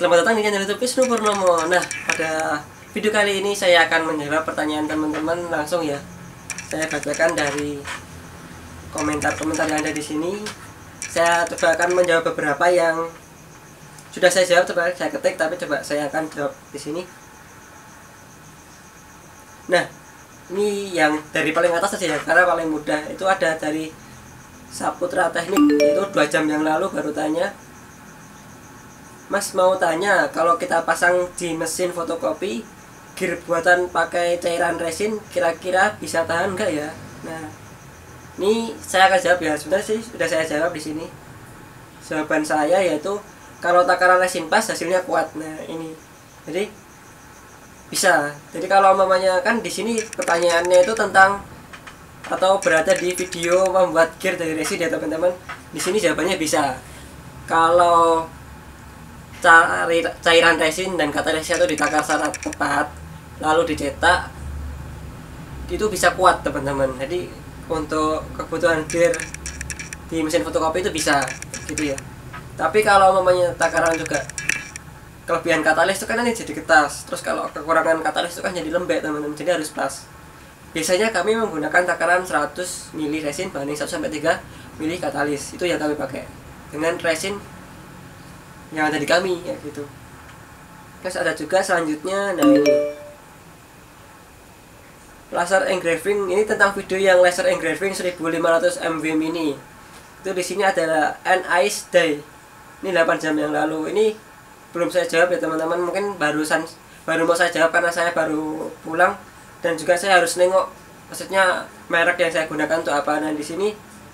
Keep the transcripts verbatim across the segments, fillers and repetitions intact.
Selamat datang di channel YouTube Wisnu Purnomo. Nah, pada video kali ini saya akan menjawab pertanyaan teman-teman langsung ya. Saya bacakan dari komentar-komentar yang ada di sini. Saya coba akan menjawab beberapa yang sudah saya jawab, coba saya ketik, tapi coba saya akan jawab di sini. Nah, ini yang dari paling atas saja ya, karena paling mudah. Itu ada dari Saputra Teknik, itu dua jam yang lalu baru tanya. Mas mau tanya, kalau kita pasang di mesin fotokopi gear buatan pakai cairan resin, kira-kira bisa tahan nggak ya? Nah, ini saya akan jawab ya. Sebenarnya sih sudah saya jawab di sini. Jawaban saya yaitu kalau takaran resin pas hasilnya kuat. Nah, ini. Jadi bisa. Jadi kalau mamanya kan di sini pertanyaannya itu tentang atau berada di video membuat gear dari resin ya teman-teman. Di sini jawabannya bisa. Kalau cairan resin dan katalisnya itu ditakar secara tepat lalu dicetak, itu bisa kuat teman-teman. Jadi untuk kebutuhan gear di mesin fotokopi itu bisa gitu ya. Tapi kalau namanya takaran juga kelebihan katalis itu kan ini jadi ketas, terus kalau kekurangan katalis itu kan jadi lembek teman-teman, jadi harus pas. Biasanya kami menggunakan takaran seratus mili resin banding satu sampai tiga mili katalis, itu yang kami pakai dengan resin yang ada di kami ya gitu. Terus ada juga selanjutnya, nah ini laser engraving. Ini tentang video yang laser engraving seribu lima ratus M V mini. Itu di sini adalah an ice day. Ini delapan jam yang lalu. Ini belum saya jawab ya teman-teman. Mungkin barusan baru mau saya jawab karena saya baru pulang dan juga saya harus nengok maksudnya merek yang saya gunakan untuk apa. Nah di sini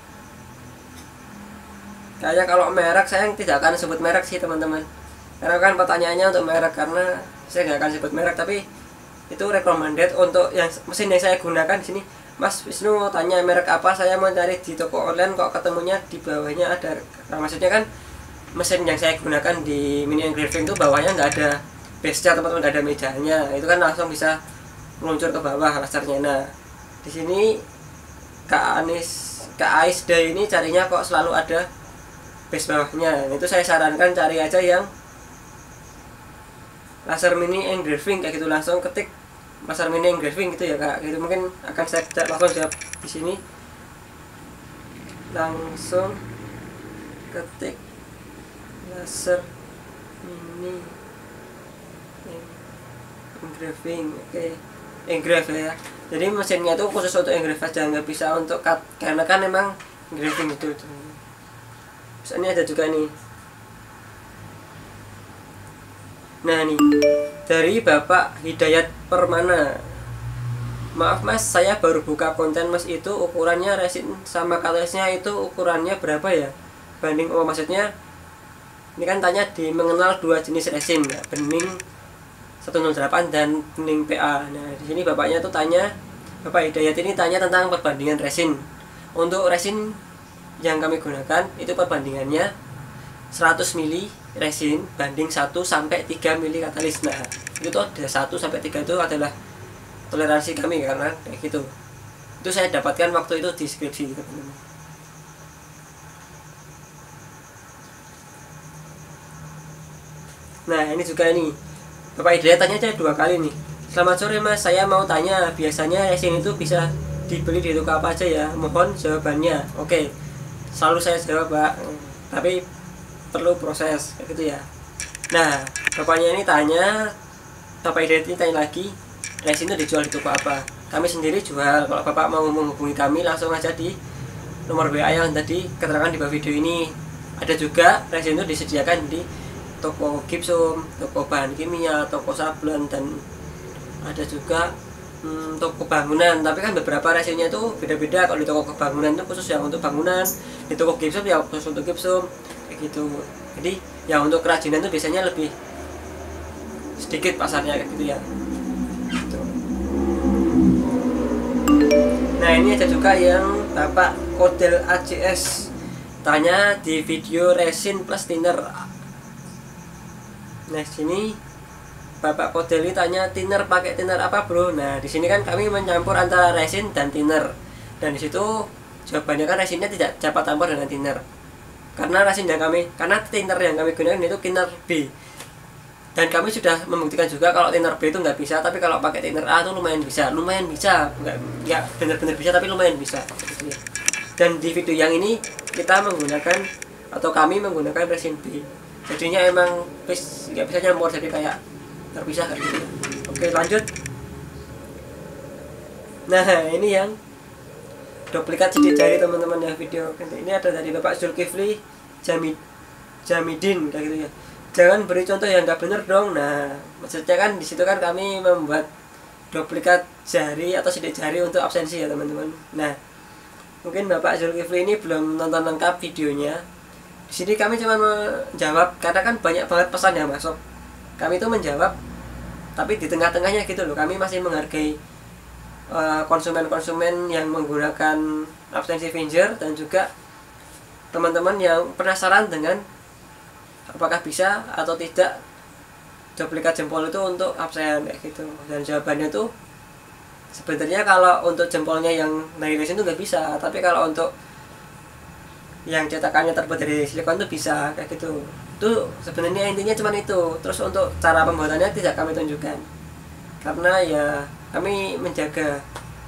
kayaknya kalau merek saya tidak akan sebut merek sih teman-teman, karena kan pertanyaannya untuk merek, karena saya nggak akan sebut merek. Tapi itu recommended untuk yang mesin yang saya gunakan di sini. Mas Wisnu mau tanya merek apa, saya mau cari di toko online kok ketemunya di bawahnya ada. Nah, maksudnya kan mesin yang saya gunakan di mini engraving itu bawahnya nggak ada base-nya teman-teman, nggak ada mejanya, itu kan langsung bisa meluncur ke bawah lasernya. Nah di sini Kak Anis Kak Ais Day ini carinya kok selalu ada base bawahnya. Itu saya sarankan cari aja yang laser mini engraving kayak gitu, langsung ketik laser mini engraving gitu ya Kak. Gitu mungkin akan saya langsung jawab di sini. Langsung ketik laser mini engraving. Oke, okay. Engrave ya. Jadi mesinnya itu khusus untuk engrave aja, nggak bisa untuk cut karena kan memang engraving itu. itu. Terus ini ada juga nih. Nah nih dari Bapak Hidayat Permana. Maaf Mas, saya baru buka konten Mas, itu ukurannya resin sama katalisnya itu ukurannya berapa ya? Banding oh maksudnya ini kan tanya di mengenal dua jenis resin ya, bening seratus delapan dan bening P A. Nah di sini bapaknya tuh tanya, Bapak Hidayat ini tanya tentang perbandingan resin. Untuk resin yang kami gunakan itu perbandingannya seratus mili resin banding satu sampai tiga mili katalis. Nah itu tuh ada satu sampai tiga itu adalah toleransi kami karena kayak gitu. Itu saya dapatkan waktu itu di skripsi teman-teman. Nah ini juga nih Bapak Hidayat tanya aja dua kali nih. Selamat sore Mas, saya mau tanya biasanya resin itu bisa dibeli di toko apa aja ya? Mohon jawabannya. Oke, selalu saya jawab Pak, tapi perlu proses kayak gitu ya. Nah bapaknya ini tanya, Bapak Hidayat ini tanya lagi, resin itu dijual di toko apa? Kami sendiri jual. Kalau Bapak mau menghubungi kami langsung aja di nomor W A yang tadi keterangan di bawah video ini. Ada juga resin itu disediakan di toko gipsum, toko bahan kimia, toko sablon, dan ada juga hmm, toko bangunan. Tapi kan beberapa resinnya itu beda-beda. Kalau di toko bangunan itu khusus yang untuk bangunan, di toko gipsum ya khusus untuk gipsum kayak gitu. Jadi yang untuk kerajinan itu biasanya lebih sedikit pasarnya kayak gitu ya gitu. Nah ini ada juga yang Bapak Kodel A C S tanya di video resin plus thinner. Nah sini Bapak Kodeli tanya thinner pakai thinner apa bro? Nah di sini kan kami mencampur antara resin dan thinner, dan di situ jawabannya kan resinnya tidak dapat campur dengan thinner karena resin yang kami karena thinner yang kami gunakan itu thinner B. Dan kami sudah membuktikan juga kalau thinner B itu nggak bisa, tapi kalau pakai thinner A itu lumayan bisa, lumayan bisa, nggak nggak benar-benar bisa tapi lumayan bisa. Dan di video yang ini kita menggunakan atau kami menggunakan resin B, jadinya emang bis nggak bisa nyampur, jadi kayak terpisah kayak gitu. Oke lanjut. Nah ini yang duplikat sidik jari teman-teman ya video. Ini ada dari Bapak Zulkifli Jamid Jamidin kayak gitu ya. Jangan beri contoh yang nggak bener dong. Nah, maksudnya kan di situ kan kami membuat duplikat jari atau sidik jari untuk absensi ya teman-teman. Nah, mungkin Bapak Zulkifli ini belum nonton lengkap videonya. Di sini kami cuma menjawab karena kan banyak banget pesan yang masuk. Kami itu menjawab, tapi di tengah-tengahnya gitu loh. Kami masih menghargai konsumen-konsumen uh, yang menggunakan absensi finger dan juga teman-teman yang penasaran dengan apakah bisa atau tidak duplikat jempol itu untuk absen kayak gitu. Dan jawabannya tuh sebenarnya kalau untuk jempolnya yang dari resin itu nggak bisa, tapi kalau untuk yang cetakannya terbuat dari silikon itu bisa kayak gitu. Itu sebenarnya intinya cuma itu. Terus untuk cara pembuatannya tidak kami tunjukkan karena ya kami menjaga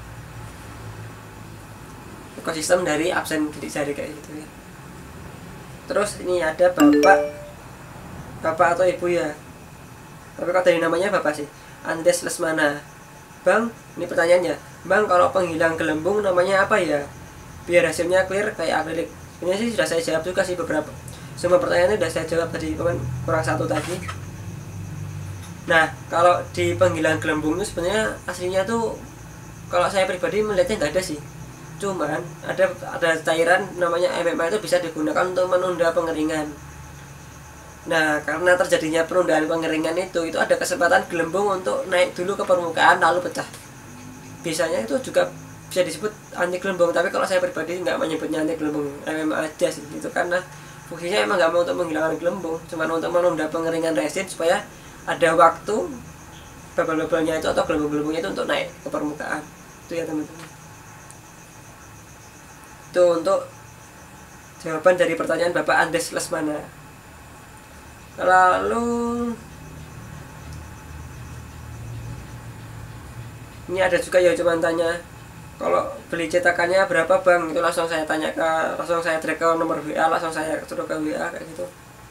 ekosistem dari absen sidik jari kayak gitu ya. Terus ini ada bapak bapak atau ibu ya, tapi kalau dari namanya bapak sih, Andes Lesmana. Bang, ini pertanyaannya, bang kalau penghilang gelembung namanya apa ya biar hasilnya clear kayak akrilik? Ini sih sudah saya jawab juga sih, beberapa semua pertanyaannya sudah saya jawab tadi, kurang satu tadi. Nah kalau di penghilang gelembung itu sebenarnya aslinya tuh kalau saya pribadi melihatnya nggak ada sih, cuman ada ada cairan namanya M M A itu bisa digunakan untuk menunda pengeringan. Nah karena terjadinya penundaan pengeringan itu itu ada kesempatan gelembung untuk naik dulu ke permukaan lalu pecah. Biasanya itu juga bisa disebut anti gelembung, tapi kalau saya pribadi nggak menyebutnya anti gelembung, M M A aja sih itu, karena fungsinya emang nggak mau untuk menghilangkan gelembung, cuma untuk menunda pengeringan resin supaya ada waktu bubble-bubblenya itu atau gelembung-gelembungnya itu untuk naik ke permukaan. Itu ya teman-teman. Itu untuk jawaban dari pertanyaan Bapak Andes Lesmana. Lalu ini ada juga ya cuman tanya kalau beli cetakannya berapa bang, itu langsung saya tanya ke langsung saya drag ke nomor W A, langsung saya suruh ke W A kayak gitu.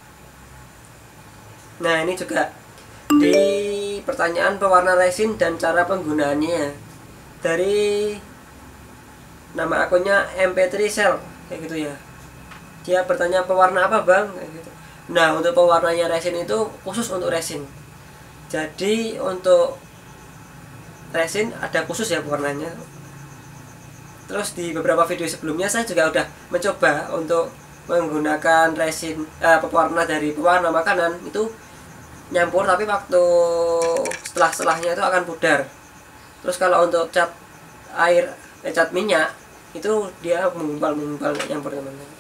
Nah ini juga di pertanyaan pewarna resin dan cara penggunaannya dari nama akunnya M P tiga Cell kayak gitu ya. Dia bertanya pewarna apa bang kayak gitu. Nah untuk pewarnanya resin itu khusus untuk resin, jadi untuk resin ada khusus ya pewarnanya. Terus di beberapa video sebelumnya saya juga udah mencoba untuk menggunakan resin eh, pewarna dari pewarna makanan itu nyampur, tapi waktu setelah setelahnya itu akan pudar. Terus kalau untuk cat air eh, cat minyak itu dia menggumpal menggumpal nyampur teman-teman.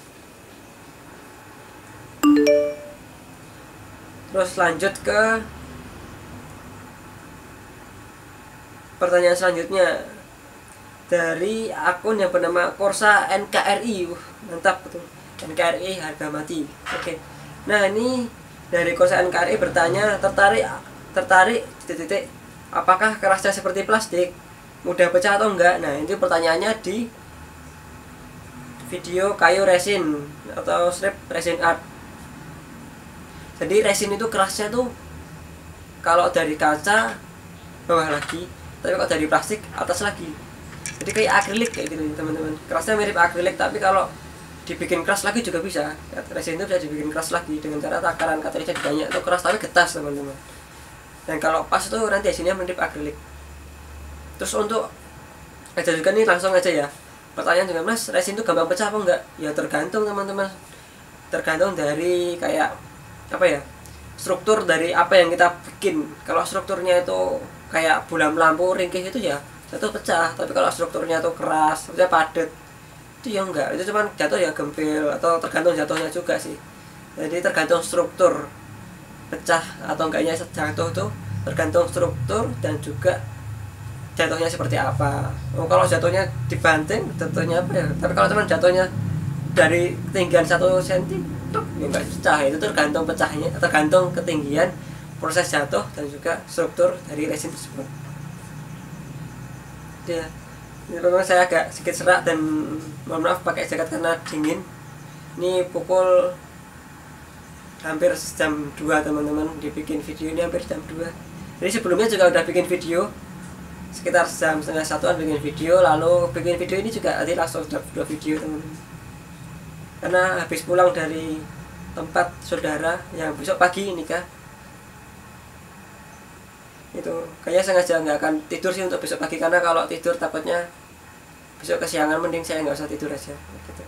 Terus lanjut ke pertanyaan selanjutnya dari akun yang bernama Korsa N K R I. Uh, mantap betul, N K R I harga mati. Oke. Nah ini dari Korsa N K R I bertanya tertarik tertarik titik-titik apakah kerasnya seperti plastik, mudah pecah atau enggak. Nah itu pertanyaannya di video kayu resin atau strip resin art. Jadi resin itu kerasnya tuh kalau dari kaca bawah lagi, tapi kalau dari plastik atas lagi. Jadi kayak akrilik kayak gitu teman-teman. Kerasnya mirip akrilik, tapi kalau dibikin keras lagi juga bisa. Resin itu bisa dibikin keras lagi dengan cara takaran katalisa banyak itu keras tapi getas teman-teman. Dan kalau pas itu nanti hasilnya mirip akrilik. Terus untuk aja juga nih langsung aja ya. Pertanyaan juga, mas resin itu gampang pecah apa enggak? Ya tergantung teman-teman. Tergantung dari kayak apa ya, struktur dari apa yang kita bikin. Kalau strukturnya itu kayak bolam lampu ringkih itu ya jatuh pecah, tapi kalau strukturnya itu keras, maksudnya padat itu ya enggak, itu cuma jatuh ya gempil, atau tergantung jatuhnya juga sih. Jadi tergantung struktur pecah atau enggaknya jatuh itu tergantung struktur dan juga jatuhnya seperti apa. Oh, kalau jatuhnya dibanting jatuhnya apa ya, tapi kalau cuma jatuhnya dari ketinggian satu sentimeter ya enggak pecah. Itu tergantung pecahnya, tergantung ketinggian proses jatuh dan juga struktur dari resin tersebut. Ya, ini memang saya agak sedikit serak dan mohon maaf pakai jaket karena dingin. Ini pukul hampir jam dua teman-teman, dibikin video ini hampir jam dua. Jadi sebelumnya juga udah bikin video sekitar jam setengah satuan bikin video, lalu bikin video ini juga nanti langsung dua video teman-teman. Karena habis pulang dari tempat saudara yang besok pagi nikah, itu kayaknya sengaja nggak akan tidur sih untuk besok pagi, karena kalau tidur takutnya besok kesiangan, mending saya nggak usah tidur aja gitu.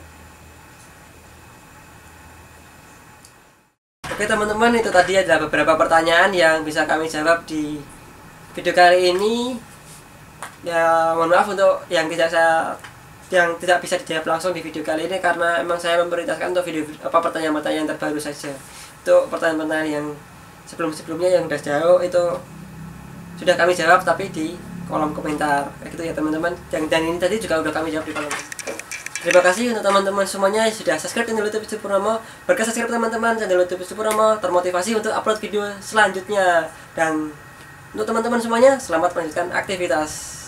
Oke teman-teman, itu tadi adalah beberapa pertanyaan yang bisa kami jawab di video kali ini. Ya mohon maaf untuk yang tidak saya yang tidak bisa dijawab langsung di video kali ini, karena emang saya memprioritaskan untuk video apa pertanyaan-pertanyaan terbaru saja. Itu pertanyaan-pertanyaan yang sebelum-sebelumnya yang sudah jauh itu sudah kami jawab tapi di kolom komentar kayak gitu ya teman-teman. Dan, dan ini tadi juga udah kami jawab di kolom komentar. Terima kasih untuk teman-teman semuanya yang sudah subscribe channel YouTube Wisnu Purnomo. Berkat subscribe teman-teman channel YouTube Wisnu Purnomo termotivasi untuk upload video selanjutnya. Dan untuk teman-teman semuanya, selamat melanjutkan aktivitas.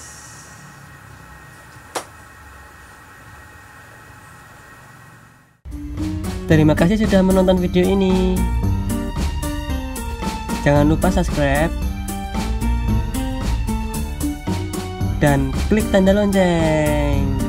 Terima kasih sudah menonton video ini. Jangan lupa subscribe dan klik tanda lonceng.